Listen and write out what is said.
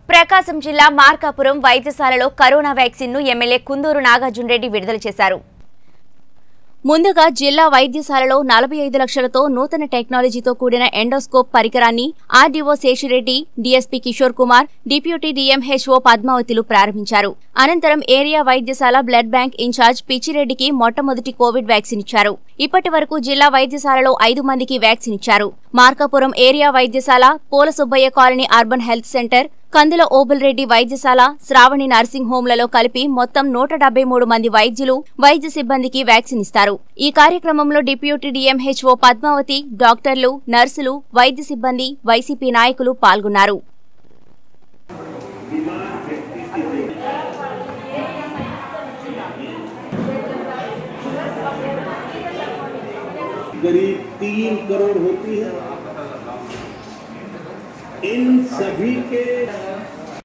ప్రకాశం జిల్లా మార్కాపురం వైద్యశాలలో corona vaccine ను ఎమ్మెల్యే కుందూరు నాగార్జున రెడ్డి విడుదల చేశారు. ముందుగా జిల్లా వైద్యశాలలో 45 లక్షలతో నూతన టెక్నాలజీతో కూడిన ఎండోస్కోప్ పరికరాన్ని RDO Seshireddy, DSP Kishore Kumar, deputy DMHO పద్మావతిలు ప్రారంభించారు. అనంతరం ఏరియా వైద్యశాల బ్లడ్ బ్యాంక్ ఇన్ఛార్జ్ పిచ్చిరెడ్డికి మొట్టమొదటి కోవిడ్ వ్యాక్సిన్ ఇచ్చారు. ఇప్పటి వరకు జిల్లా వైద్యశాలలో 5 మందికి వ్యాక్సిన్ ఇచ్చారు. మార్కాపురం ఏరియా వైద్యశాల, Poola Subbaiah colony urban health centre, Kandula Obulreddy వైద్యశాల, శ్రావణి నర్సింగ్ హోంలలో కలిపి మొత్తం 173 మంది వైద్యులు, వైద్య సిబ్బందికి వ్యాక్సిన్ ఇస్తారు. ఈ కార్యక్రమంలో డిప్యూటీ డీఎంహెచ్ఓ పద్మావతి, డాక్టర్లు, నర్సులు, వైద్య సిబ్బంది, వైసీపీ నాయకులు పాల్గొన్నారు. करीब 3 करोड़ होती है। इन सभी के